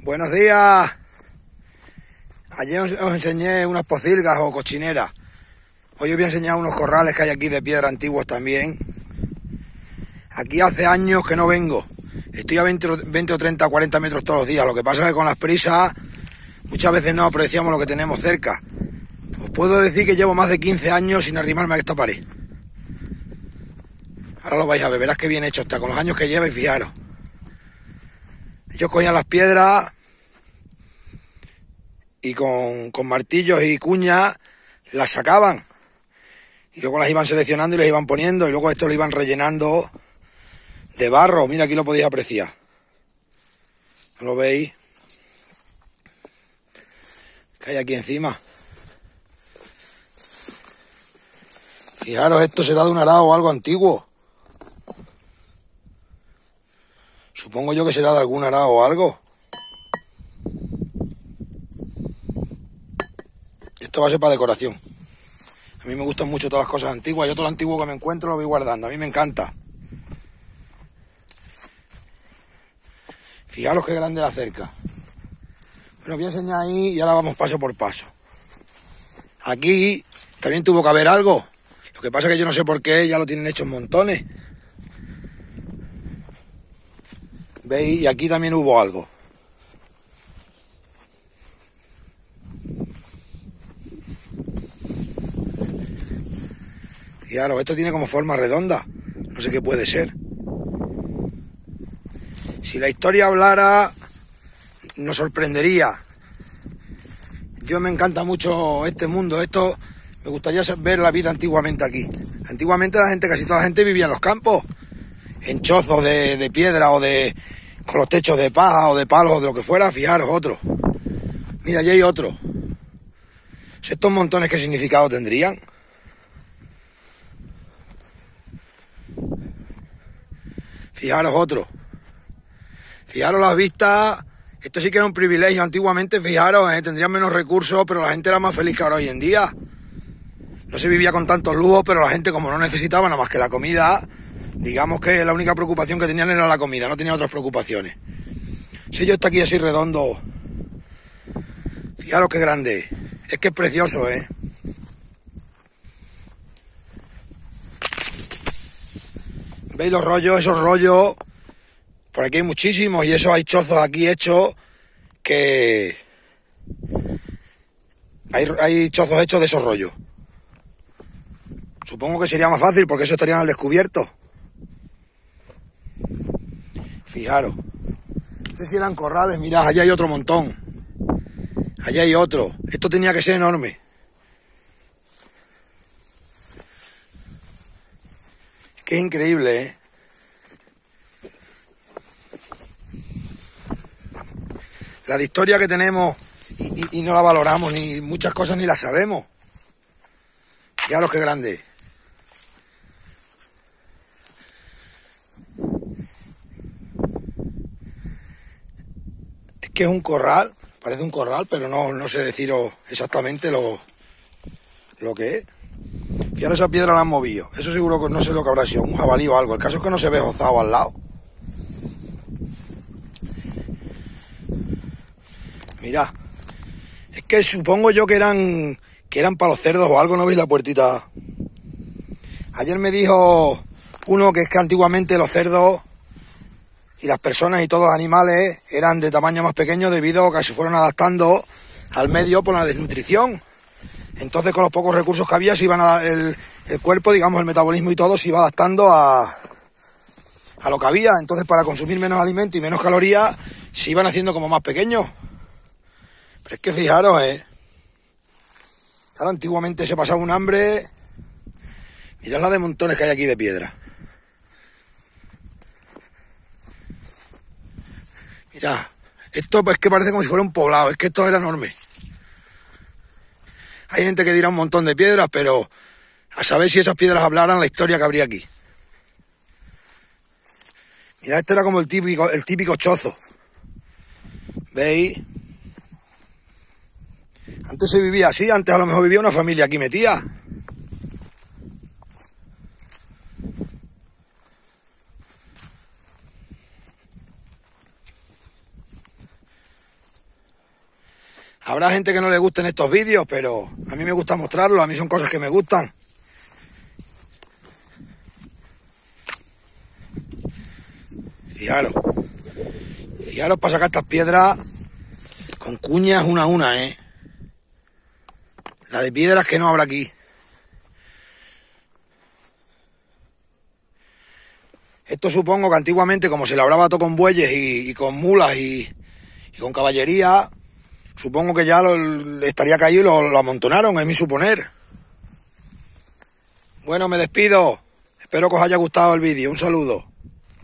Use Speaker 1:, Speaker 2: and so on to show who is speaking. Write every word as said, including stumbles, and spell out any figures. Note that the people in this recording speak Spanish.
Speaker 1: Buenos días. Ayer os, os enseñé unas pocilgas o cochineras. Hoy os voy a enseñar unos corrales que hay aquí de piedra antiguos también. Aquí hace años que no vengo. Estoy a veinte, veinte o treinta, cuarenta metros todos los días. Lo que pasa es que con las prisas muchas veces no apreciamos lo que tenemos cerca. Os puedo decir que llevo más de quince años sin arrimarme a esta pared. Ahora lo vais a ver, verás que bien hecho está con los años que lleva y fijaros. Ellos cogían las piedras y con, con martillos y cuñas las sacaban. Y luego las iban seleccionando y las iban poniendo. Y luego esto lo iban rellenando de barro. Mira, aquí lo podéis apreciar. ¿No lo veis? Que hay aquí encima. Fijaros, esto será de un arado o algo antiguo. Supongo yo que será de algún arado o algo. Esto va a ser para decoración. A mí me gustan mucho todas las cosas antiguas. Yo todo lo antiguo que me encuentro lo voy guardando. A mí me encanta. Fijaros qué grande la cerca. Bueno, voy a enseñar ahí y ahora vamos paso por paso. Aquí también tuvo que haber algo. Lo que pasa es que yo no sé por qué ya lo tienen hecho en montones. ¿Veis? Y aquí también hubo algo. Fijaros, esto tiene como forma redonda. No sé qué puede ser. Si la historia hablara, nos sorprendería. Yo me encanta mucho este mundo. Esto, me gustaría ver la vida antiguamente aquí. Antiguamente la gente, casi toda la gente vivía en los campos. En chozos de, de piedra o de... con los techos de paja o de palos o de lo que fuera. Fijaros, otro. Mira, allí hay otro. ¿Estos montones qué significado tendrían? Fijaros, otro. Fijaros las vistas. Esto sí que era un privilegio. Antiguamente, fijaros, eh, tendrían menos recursos, pero la gente era más feliz que ahora hoy en día. No se vivía con tantos lujos, pero la gente, como no necesitaba nada más que la comida, digamos que la única preocupación que tenían era la comida, no tenía otras preocupaciones. Si yo está aquí así redondo, fijaros qué grande. Es que es precioso, ¿eh? ¿Veis los rollos? Esos rollos, por aquí hay muchísimos y esos hay chozos aquí hechos que... Hay, hay chozos hechos de esos rollos. Supongo que sería más fácil porque eso estarían al descubierto. Fijaros. No sé si eran corrales, mirad, allá hay otro montón. Allá hay otro. Esto tenía que ser enorme. Es que es increíble, ¿eh? La de historia que tenemos y, y, y no la valoramos, ni muchas cosas ni las sabemos. Fijaros qué grande. Es que es un corral, parece un corral, pero no, no sé deciros exactamente lo, lo que es. Fijaros, esa piedra la han movido. Eso seguro que no sé lo que habrá sido, un jabalí o algo. El caso es que no se ve jozado al lado. Mirad, es que supongo yo que eran que eran para los cerdos o algo. ¿No veis la puertita? Ayer me dijo uno que es que antiguamente los cerdos y las personas y todos los animales eran de tamaño más pequeño debido a que se fueron adaptando al medio por la desnutrición. Entonces, con los pocos recursos que había, se iban a, el, el cuerpo, digamos, el metabolismo y todo, se iba adaptando a, a lo que había. Entonces, para consumir menos alimento y menos calorías, se iban haciendo como más pequeños. Pero es que fijaros, eh. Claro, antiguamente se pasaba un hambre. Mirad la de montones que hay aquí de piedra. Mirad, esto pues que parece como si fuera un poblado, es que esto era enorme. Hay gente que dirá un montón de piedras, pero a saber si esas piedras hablaran la historia que habría aquí. Mirad, este era como el típico, el típico chozo. ¿Veis? Antes se vivía así, antes a lo mejor vivía una familia aquí metida. Habrá gente que no le gusten estos vídeos, pero a mí me gusta mostrarlos, a mí son cosas que me gustan. Fijaros. Fijaros para sacar estas piedras con cuñas una a una, ¿eh? La de piedras que no habrá aquí. Esto supongo que antiguamente, como se labraba todo con bueyes y, y con mulas y, y con caballería, supongo que ya lo, estaría caído y lo, lo amontonaron, es mi suponer. Bueno, me despido. Espero que os haya gustado el vídeo. Un saludo.